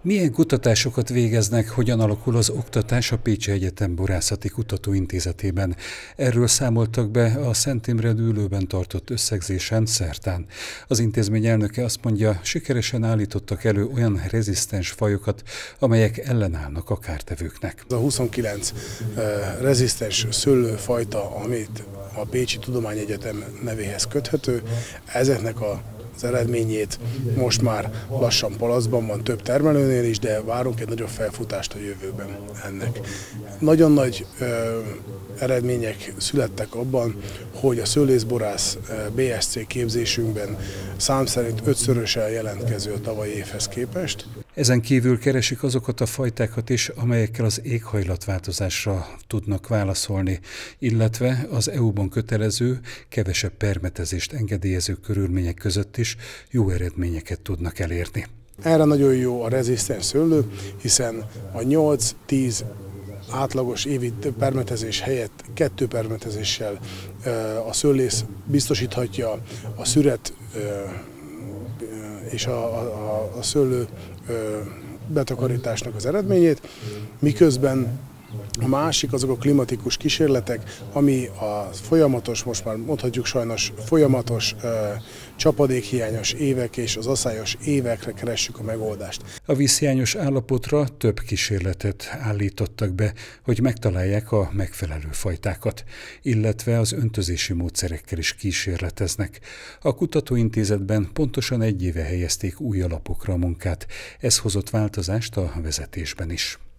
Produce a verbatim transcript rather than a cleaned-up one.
Milyen kutatásokat végeznek, hogyan alakul az oktatás a Pécsi Egyetem Borászati Kutatóintézetében? Erről számoltak be a Szent Imre Dűlőben tartott összegzésen szerdán. Az intézmény elnöke azt mondja, sikeresen állítottak elő olyan rezisztens fajokat, amelyek ellenállnak a kártevőknek. A huszonkilenc uh, rezisztens szőlőfajta, amit a Pécsi Tudományegyetem nevéhez köthető, ezeknek a az eredményét most már lassan palaszban van több termelőnél is, de várunk egy nagyobb felfutást a jövőben ennek. Nagyon nagy ö, eredmények születtek abban, hogy a szőlészborász bé es cé képzésünkben szám szerint ötszörösen jelentkező a tavalyi évhez képest. Ezen kívül keresik azokat a fajtákat is, amelyekkel az éghajlatváltozásra tudnak válaszolni, illetve az é u-ban kötelező, kevesebb permetezést engedélyező körülmények között is jó eredményeket tudnak elérni. Erre nagyon jó a rezisztens szőlő, hiszen a nyolc-tíz átlagos évi permetezés helyett kettő permetezéssel a szőlész biztosíthatja a szüret és a, a, a szőlő betakarításnak az eredményét, miközben a másik azok a klimatikus kísérletek, ami a folyamatos, most már mondhatjuk sajnos folyamatos ö, csapadékhiányos évek és az aszályos évekre keressük a megoldást. A vízhiányos állapotra több kísérletet állítottak be, hogy megtalálják a megfelelő fajtákat, illetve az öntözési módszerekkel is kísérleteznek. A kutatóintézetben pontosan egy éve helyezték új alapokra a munkát, ez hozott változást a vezetésben is.